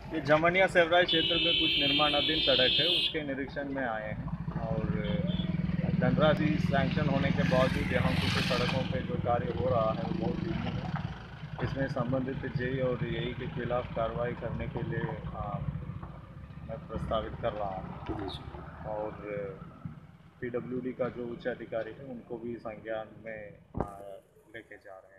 ये जमनिया सेवराई क्षेत्र में कुछ निर्माणाधीन सड़क है, उसके निरीक्षण में आए हैं और धनराशि सैंक्शन होने के बावजूद यहाँ कुछ सड़कों पे जो कार्य हो रहा है वो बहुत धीमी है। इसमें संबंधित जेई और एई के खिलाफ कार्रवाई करने के लिए मैं प्रस्तावित कर रहा हूँ जी। और पीडब्ल्यूडी का जो उच्च अधिकारी है उनको भी संज्ञान में लेके जा रहे हैं।